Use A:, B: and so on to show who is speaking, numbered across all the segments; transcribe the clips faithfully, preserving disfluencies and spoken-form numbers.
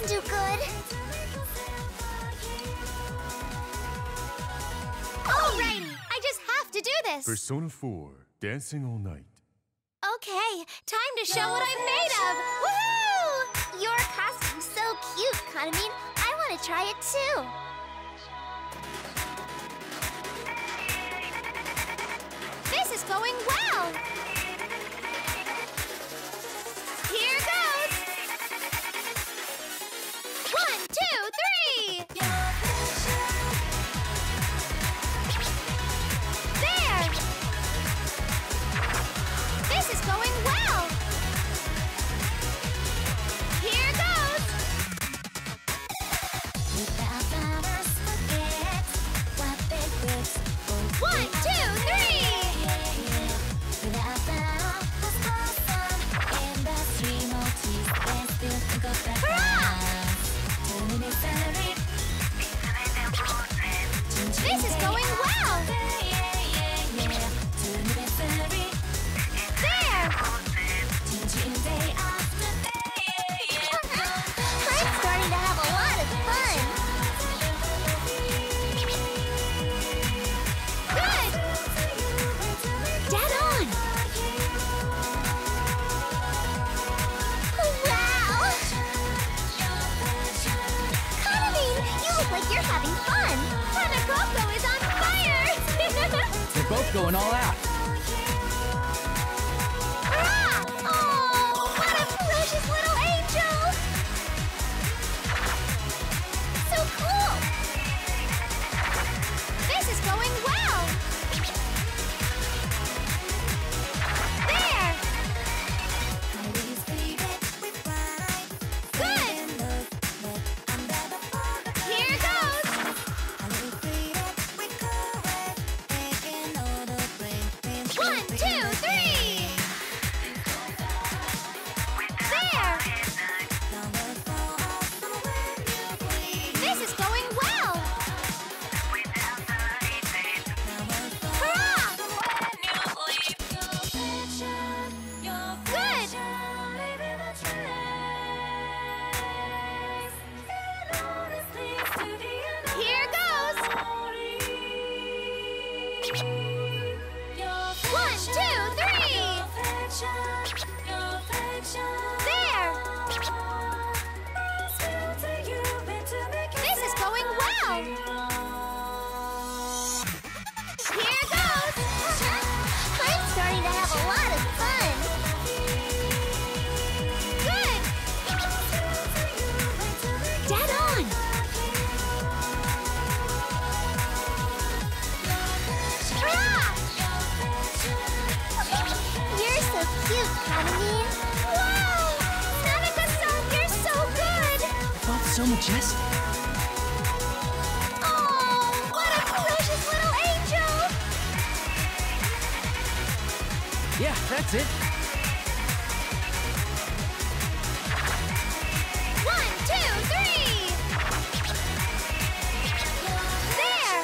A: can do good. Alrighty, I just have to do this.
B: Persona four, Dancing All Night.
A: Okay, time to show what I'm made of. Woohoo! Your costume's so cute, Kanamine. I want to try it too. This is going well. Here goes. One, two, three. There. This is going well. Here goes. One, two, three. Hurrah! This is going well. There. I'm starting to have a lot of fun. Good. Dead on. Wow. Kanamine, you look like you're having fun. Hanako is on fire.
C: They're both going all out.
A: Hurrah! Oh, what a precious little angel! So cool! This is going well! There! Good! Here goes! One, two, three! There! This is going well! Hurrah! Good! Here goes! One, two, three! There! This is going well! Here goes! I'm starting to have a lot of fun! Good! Dead on! Hurrah! You're so cute, Kanamine! Wow! Nanaka-san, you're so good!
C: Both so majestic.
A: Oh, what a precious little angel!
C: Yeah, that's it.
A: One, two, three! There!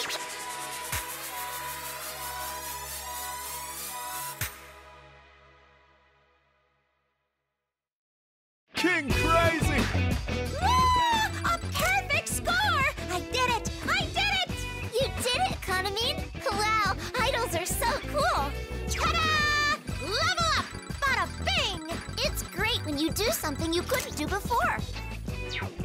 B: King Crazy!
A: Woo! A perfect score! I did it! I did it! You did it, Kanamine! Wow, idols are so cool! Ta-da! Level up! Bada bing! It's great when you do something you couldn't do before.